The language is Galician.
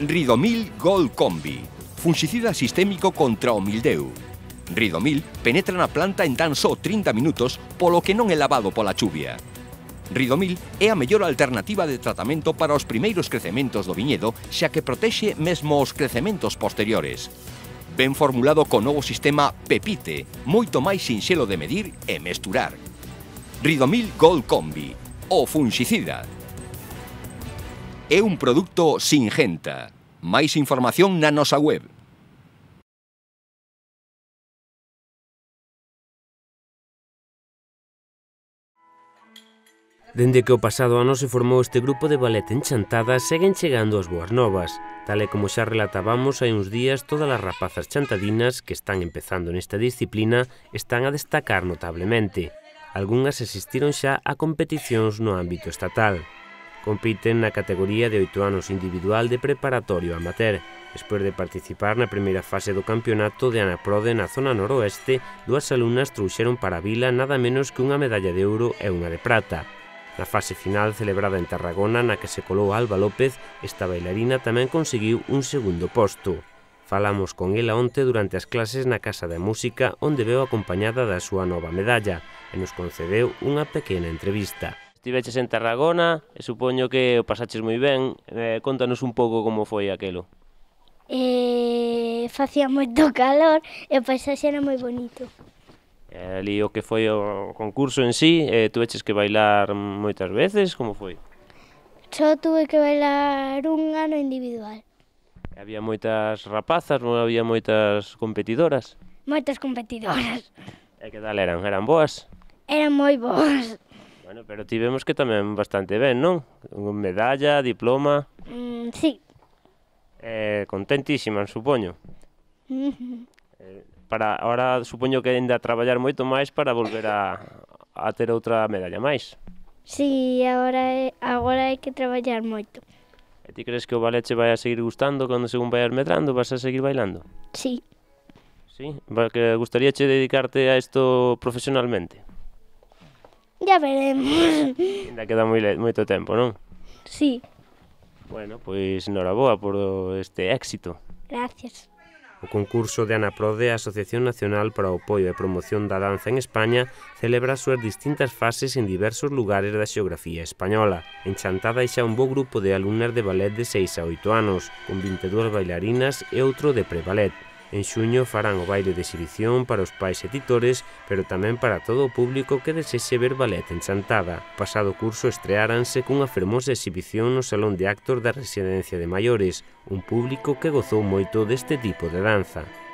Ridomil Gold Combi, fungicida sistémico contra o mildeu. Ridomil penetra na planta en tan só 30 minutos, polo que non é lavado pola chuvia. Ridomil é a mellor alternativa de tratamento para os primeiros crecementos do viñedo, xa que protexe mesmo os crecementos posteriores. Ben formulado co novo sistema Pepite, moito máis sinxelo de medir e mesturar. Ridomil Gold Combi, o fungicida. É un produto Singenta. Máis información na nosa web. Dende que o pasado ano se formou este grupo de ballet en Chantada, seguen chegando as boas novas. Tal e como xa relatábamos hai uns días, todas as rapazas chantadinas que están empezando nesta disciplina están a destacar notablemente. Algunhas asistiron xa a competicións no ámbito estatal. Compiten na categoría de 8 anos individual de preparatorio amateur. Despois de participar na primeira fase do campeonato de Anaprode na zona noroeste, dúas alumnas trouxeron para a vila nada menos que unha medalla de ouro e unha de prata. Na fase final, celebrada en Tarragona, na que se colou Alba López, esta bailarina tamén conseguiu un segundo posto. Falamos con ela onte durante as clases na Casa da Música, onde veu acompañada da súa nova medalla, e nos concedeu unha pequena entrevista. Estiveches en Tarragona, e supoño que o pasaches moi ben. Contanos un pouco como foi aquelo. Facía moito calor e o paisaxe era moi bonito. Ali o que foi o concurso en sí, tuveches que bailar moitas veces, como foi? Só tuve que bailar un ano individual. Había moitas rapazas, non había moitas competidoras? Moitas competidoras. E que tal eran? Eran boas? Eran moi boas. Bueno, pero ti vemos que tamén bastante ben, non? Medalla, diploma... Sí. Contentísimas, supoño. Ahora supoño que ainda a traballar moito máis para volver a ter outra medalla máis. Sí, agora hai que traballar moito. E ti crees que o ballet che vai a seguir gustando cando según vayas medrando? Vas a seguir bailando? Sí. Sí? Que gustaríache dedicarte a isto profesionalmente? Ya veremos. Ainda queda moito tempo, non? Sí. Bueno, pois enhoraboa por este éxito. Gracias. O concurso de Anaprode, a Asociación Nacional para o Apoio e Promoción da Danza en España, celebra as súas distintas fases en diversos lugares da xeografía española. En Chantada hai xa un bo grupo de alumnas de ballet de 6 a 8 anos, con 22 bailarinas e outro de pre-ballet. En xuño farán o baile de exhibición para os pais e titores, pero tamén para todo o público que desexe ver ballet en Chantada. O pasado curso estreáranse cunha fermosa exhibición no Salón de Actos da Residencia de Maiores, un público que gozou moito deste tipo de danza.